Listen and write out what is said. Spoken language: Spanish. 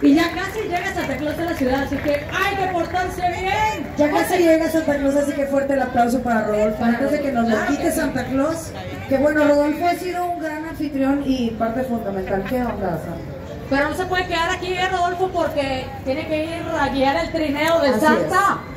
Y ya casi llega Santa Claus a la ciudad, así que hay que portarse bien. Ya casi llega Santa Claus, así que fuerte el aplauso para Rodolfo. Antes de que nos lo quite Santa Claus, que bueno, Rodolfo ha sido un gran anfitrión y parte fundamental. ¿Qué onda, Santa? Pero no se puede quedar aquí, Rodolfo, porque tiene que ir a guiar el trineo de Así Santa.